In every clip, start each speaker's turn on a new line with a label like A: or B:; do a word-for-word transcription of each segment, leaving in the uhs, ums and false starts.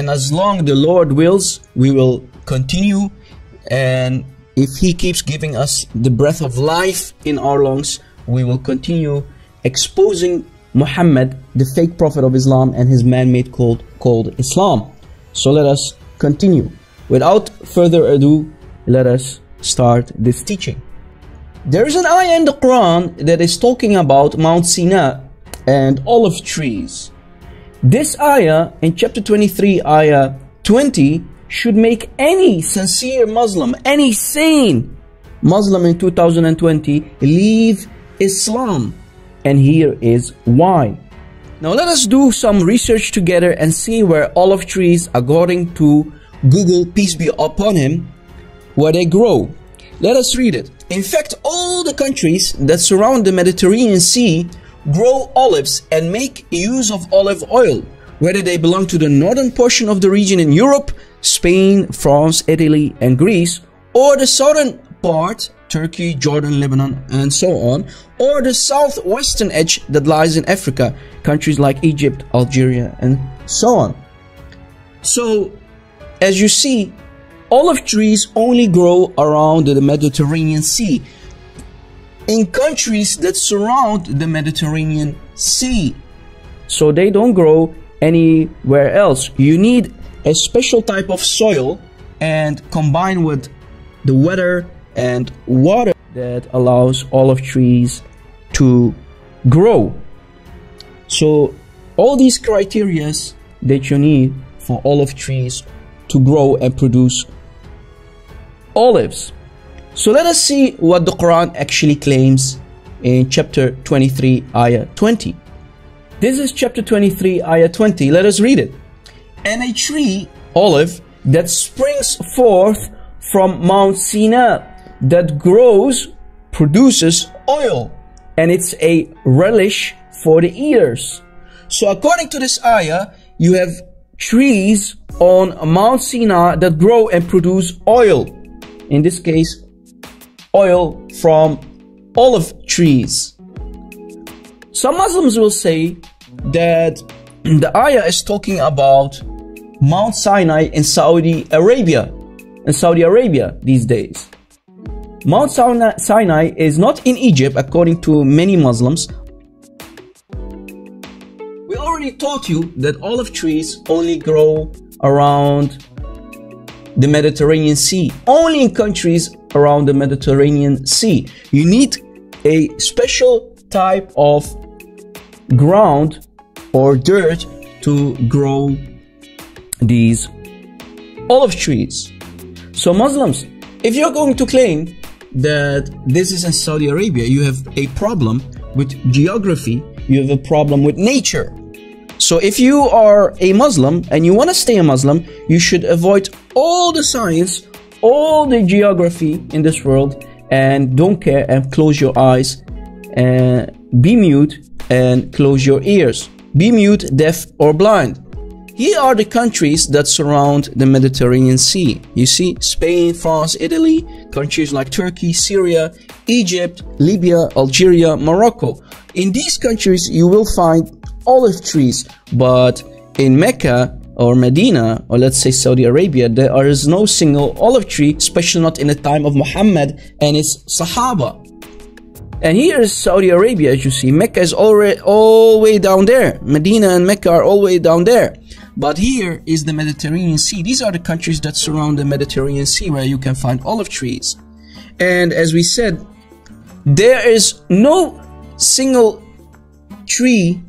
A: and as long the Lord wills, we will continue. And if He keeps giving us the breath of life in our lungs, we will continue exposing Muhammad, the fake prophet of Islam, and his man-made cult called Islam. So let us continue. Without further ado, let us start this teaching. There is an ayah in the Quran that is talking about Mount Sinai and olive trees. This ayah in chapter twenty-three, ayah twenty, should make any sincere Muslim, any sane Muslim in two thousand twenty leave Islam. And here is why. Now let us do some research together and see where olive trees, according to Google, peace be upon him, where they grow. Let us read it. In fact, all the countries that surround the Mediterranean Sea grow olives and make use of olive oil, whether they belong to the northern portion of the region in Europe, Spain, France, Italy, and Greece, or the southern part, Turkey, Jordan, Lebanon, and so on, or the southwestern edge that lies in Africa, countries like Egypt, Algeria, and so on. So, as you see, olive trees only grow around the Mediterranean Sea, in countries that surround the Mediterranean Sea. So they don't grow anywhere else. You need a special type of soil, and combined with the weather and water that allows olive trees to grow. So all these criteria that you need for olive trees to grow and produce olives. So let us see what the Quran actually claims in chapter twenty-three, ayah twenty. This is chapter twenty-three, ayah twenty. Let us read it. And a tree, olive, that springs forth from Mount Sinai, that grows, produces oil, and it's a relish for the eaters. So according to this ayah, you have trees on Mount Sinai that grow and produce oil. In this case, oil from olive trees. Some Muslims will say that the ayah is talking about Mount Sinai in Saudi Arabia, in Saudi Arabia these days. Mount Sinai is not in Egypt, according to many Muslims. We already taught you that olive trees only grow around the Mediterranean Sea, only in countries around the Mediterranean Sea. You need a special type of ground or dirt to grow these olive trees. So Muslims, if you're going to claim that this is in Saudi Arabia, you have a problem with geography, you have a problem with nature. So if you are a Muslim and you want to stay a Muslim, you should avoid all the science, all the geography in this world, and don't care, and close your eyes and be mute and close your ears. Be mute, deaf, or blind. Here are the countries that surround the Mediterranean Sea. You see, Spain, France, Italy, countries like Turkey, Syria, Egypt, Libya, Algeria, Morocco. In these countries, you will find olive trees, but in Mecca or Medina, or let's say Saudi Arabia, there is no single olive tree, especially not in the time of Muhammad and his Sahaba. And here is Saudi Arabia, as you see. Mecca is already all the way down there. Medina and Mecca are all the way down there. But here is the Mediterranean Sea. These are the countries that surround the Mediterranean Sea where you can find olive trees. And as we said, there is no single tree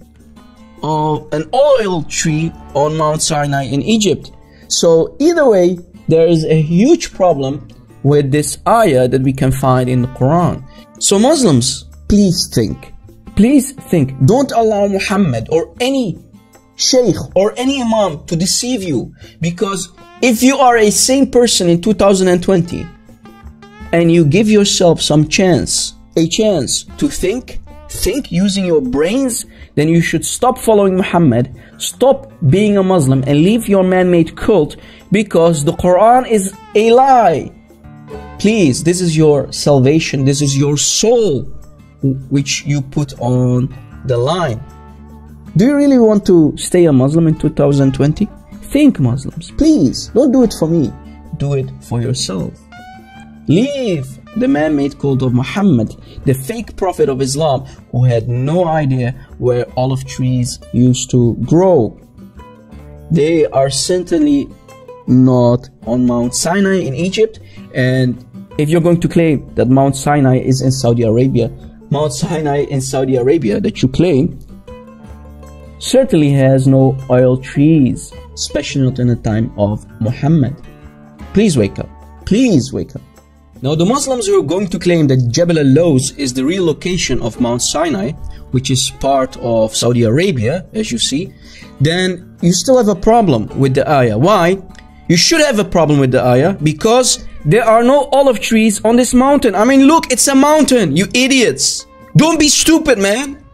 A: or an oil tree on Mount Sinai in Egypt. So either way, there is a huge problem with this ayah that we can find in the Quran. So Muslims, please think. Please think. Don't allow Muhammad or any sheikh or any imam to deceive you. Because if you are a sane person in two thousand twenty and you give yourself some chance, a chance to think, think using your brains, then you should stop following Muhammad, stop being a Muslim, and leave your man-made cult, because the Quran is a lie. Please, this is your salvation, this is your soul which you put on the line. Do you really want to stay a Muslim in two thousand twenty? Think, Muslims. Please, don't do it for me. Do it for yourself. Leave the man-made cult of Muhammad, the fake prophet of Islam, who had no idea where olive trees used to grow. They are certainly not on Mount Sinai in Egypt, and if you're going to claim that Mount Sinai is in Saudi Arabia, Mount Sinai in Saudi Arabia that you claim certainly has no oil trees, especially not in the time of Muhammad. Please wake up. Please wake up. Now, the Muslims who are going to claim that Jabal al-Lawz is the real location of Mount Sinai, which is part of Saudi Arabia, as you see, then you still have a problem with the ayah. Why? You should have a problem with the ayah because there are no olive trees on this mountain. I mean, look, it's a mountain, you idiots. Don't be stupid, man.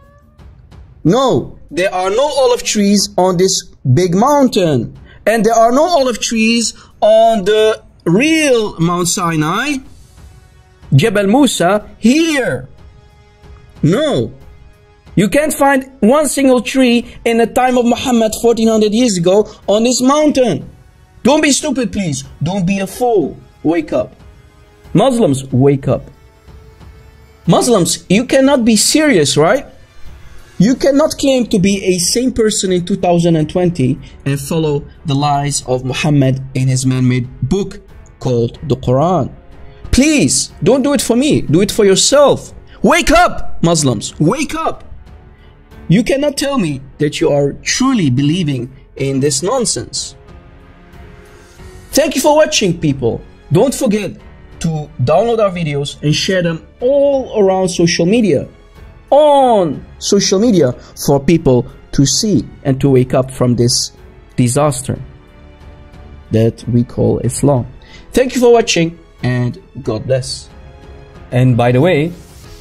A: No, there are no olive trees on this big mountain. And there are no olive trees on the real Mount Sinai, Jabal Musa, here. No. You can't find one single tree in the time of Muhammad fourteen hundred years ago on this mountain. Don't be stupid, please. Don't be a fool. Wake up. Muslims, wake up. Muslims, you cannot be serious, right? You cannot claim to be a sane person in two thousand twenty and follow the lies of Muhammad in his man-made book called the Quran. Please, don't do it for me. Do it for yourself. Wake up, Muslims. Wake up. You cannot tell me that you are truly believing in this nonsense. Thank you for watching, people. Don't forget to download our videos and share them all around social media. On social media for people to see and to wake up from this disaster that we call Islam. Thank you for watching and God bless. And by the way,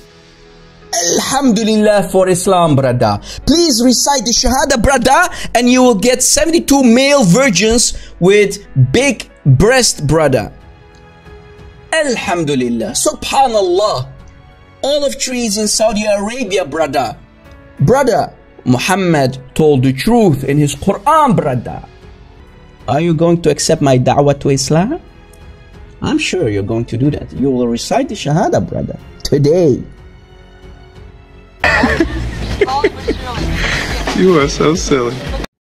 A: Alhamdulillah for Islam, brother. Please recite the Shahada, brother, and you will get seventy-two male virgins with big breast, brother. Alhamdulillah. Subhanallah. Olive trees in Saudi Arabia, brother. Brother, Muhammad told the truth in his Quran, brother. Are you going to accept my da'wah to Islam? I'm sure you're going to do that. You will recite the Shahada, brother, today.
B: You are so silly.